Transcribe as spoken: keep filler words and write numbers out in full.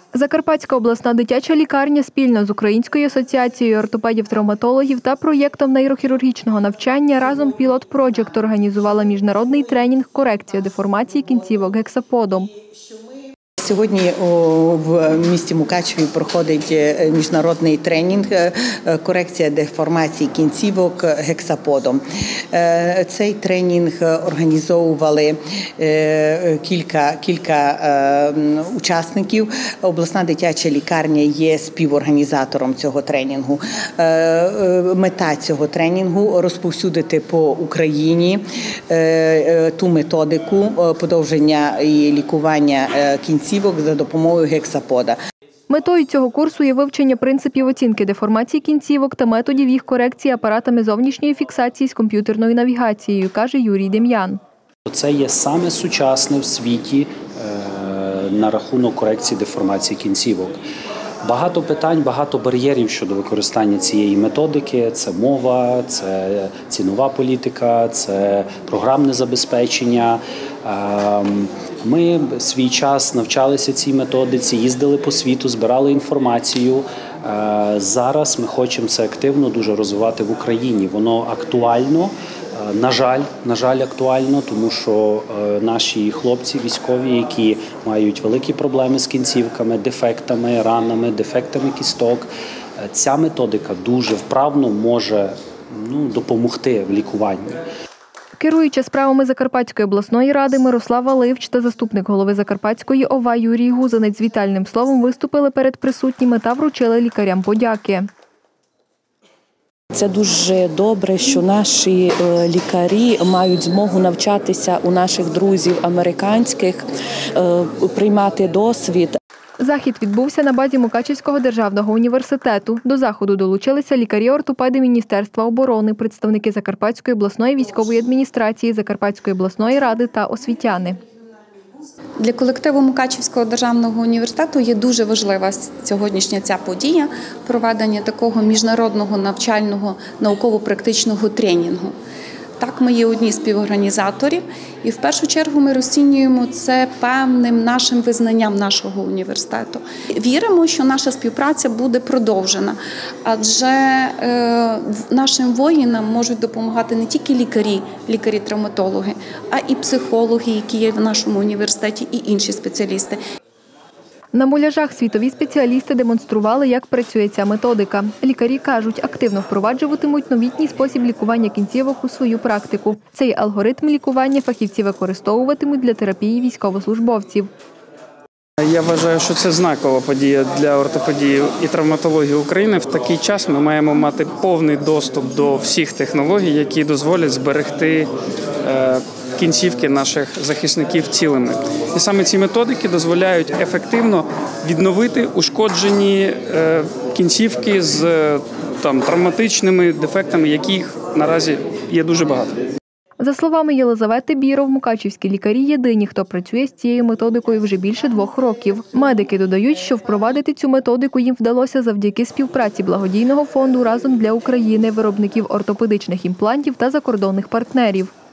Закарпатська обласна дитяча лікарня спільно з Українською асоціацією ортопедів-травматологів та проєктом нейрохірургічного навчання разом «Пілот Проджект» організувала міжнародний тренінг «Корекція деформації кінцівок гексаподом». Сьогодні в місті Мукачеві проходить міжнародний тренінг «Корекція деформації кінцівок гексаподом». Цей тренінг організовували кілька, кілька учасників. Обласна дитяча лікарня є співорганізатором цього тренінгу. Мета цього тренінгу – розповсюдити по Україні ту методику подовження і лікування кінцівок за допомогою гексапода. Метою цього курсу є вивчення принципів оцінки деформації кінцівок та методів їх корекції апаратами зовнішньої фіксації з комп'ютерною навігацією, каже Юрій Дем'ян. Це є саме сучасне в світі на рахунок корекції деформації кінцівок. Багато питань, багато бар'єрів щодо використання цієї методики. Це мова, це цінова політика, це програмне забезпечення. Ми свій час навчалися цій методиці, їздили по світу, збирали інформацію. Зараз ми хочемо це активно дуже розвивати в Україні. Воно актуально, на жаль, на жаль, актуально, тому що наші хлопці військові, які мають великі проблеми з кінцівками, дефектами, ранами, дефектами кісток, ця методика дуже вправно може ну, допомогти в лікуванні. Керуюча справами Закарпатської обласної ради Мирослава Ливч та заступник голови Закарпатської ОВА Юрій Гузанець з вітальним словом виступили перед присутніми та вручили лікарям подяки. Це дуже добре, що наші лікарі мають змогу навчатися у наших друзів американських, приймати досвід. Захід відбувся на базі Мукачевського державного університету. До заходу долучилися лікарі-ортопеди Міністерства оборони, представники Закарпатської обласної військової адміністрації, Закарпатської обласної ради та освітяни. Для колективу Мукачевського державного університету є дуже важлива сьогоднішня ця подія – проведення такого міжнародного навчального науково-практичного тренінгу. Так, ми є одні з співорганізаторів, і в першу чергу ми розцінюємо це певним нашим визнанням нашого університету. Віримо, що наша співпраця буде продовжена, адже е, нашим воїнам можуть допомагати не тільки лікарі, лікарі-травматологи, а і психологи, які є в нашому університеті, і інші спеціалісти. На муляжах світові спеціалісти демонстрували, як працює ця методика. Лікарі кажуть, активно впроваджуватимуть новітній спосіб лікування кінцівок у свою практику. Цей алгоритм лікування фахівці використовуватимуть для терапії військовослужбовців. Я вважаю, що це знакова подія для ортопедії і травматології України. В такий час ми маємо мати повний доступ до всіх технологій, які дозволять зберегти кінцівки наших захисників цілими. І саме ці методики дозволяють ефективно відновити ушкоджені кінцівки з там, травматичними дефектами, яких наразі є дуже багато. За словами Єлизавети Біров, мукачівські лікарі єдині, хто працює з цією методикою вже більше двох років. Медики додають, що впровадити цю методику їм вдалося завдяки співпраці благодійного фонду «Разом для України», виробників ортопедичних імплантів та закордонних партнерів.